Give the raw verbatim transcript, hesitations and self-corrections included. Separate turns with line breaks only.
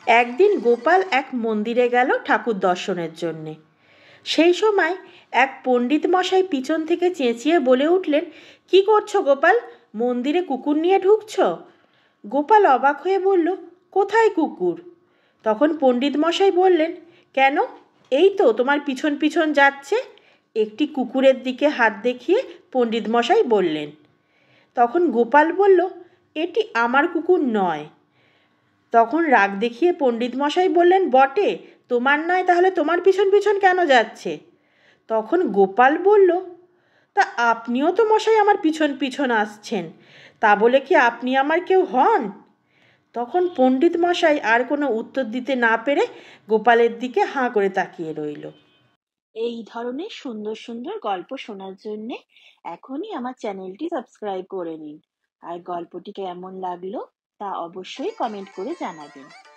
একদিন গোপাল এক মন্দিরে গেল ঠাকুর দর্শনের জন্যে। সেই সময় এক পণ্ডিত মশাই পিছন থেকে চেঁচিয়ে বলে উঠলেন, কি করছো গোপাল, মন্দিরে কুকুর নিয়ে ঢুকছ? গোপাল অবাক হয়ে বলল, কোথায় কুকুর? তখন পণ্ডিত মশাই বললেন, কেন, এই তো তোমার পিছন পিছন যাচ্ছে। একটি কুকুরের দিকে হাত দেখিয়ে পণ্ডিত মশাই বললেন। তখন গোপাল বলল, এটি আমার কুকুর নয়। তখন রাগ দেখিয়ে পণ্ডিত মশাই বললেন, বটে, তোমার নয়, তাহলে তোমার পিছন পিছন কেন যাচ্ছে? তখন গোপাল বলল, তা আপনিও তো মশাই আমার পিছন পিছন আসছেন, তা বলে কি আপনি আমার কেউ হন? তখন পণ্ডিত মশাই আর কোনো উত্তর দিতে না পেরে গোপালের দিকে হাঁ করে তাকিয়ে রইল। এই ধরনের সুন্দর সুন্দর গল্প শোনার জন্যে এখনই আমার চ্যানেলটি সাবস্ক্রাইব করে নিন। আর গল্পটি কেমন লাগলো তা অবশ্যই কমেন্ট করে জানাবেন।